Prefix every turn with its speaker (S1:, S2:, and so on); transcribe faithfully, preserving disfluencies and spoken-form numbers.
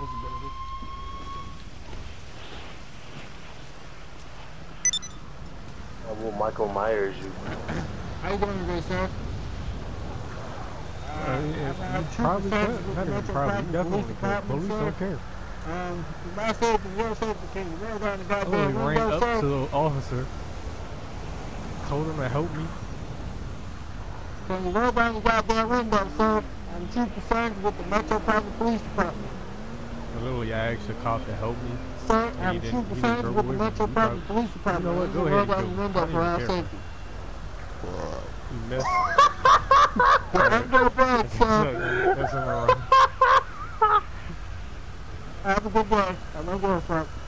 S1: visibility.
S2: I will Michael Myers you.
S1: How you doing today, sir? Uh,
S3: Uh, yeah,
S1: I have
S3: you
S1: two
S3: probably
S1: concerns
S3: could.
S1: with
S3: Not
S1: the
S3: even
S1: Metro
S3: probably. You
S1: Police
S3: definitely could.
S1: Department,
S3: Police
S1: sir.
S3: don't care.
S1: Um, the last open, the last open, can you roll down the
S3: I
S1: goddamn
S3: literally ran
S1: window,
S3: up
S1: sir?
S3: to the officer, told him to help me.
S1: Can you roll down the goddamn window, sir? I'm two concerns with the Metropolitan Police Department.
S3: I literally asked the cop to help me.
S1: Sir,
S3: And
S1: I'm
S3: he
S1: two
S3: didn't. He was
S1: concerns
S3: verbal
S1: with the
S3: with me. You
S1: Metropolitan
S3: probably,
S1: Police
S3: you
S1: Department.
S3: know what?
S1: You
S3: Go
S1: can
S3: ahead
S1: roll
S3: and
S1: down
S3: kill
S1: the
S3: me. I
S1: window
S3: don't
S1: for our
S3: even care.
S1: safety.
S3: You missed.
S1: Well, I'm going back, sir.
S3: That's all right.
S1: Have a good day. I'm going to go, sir.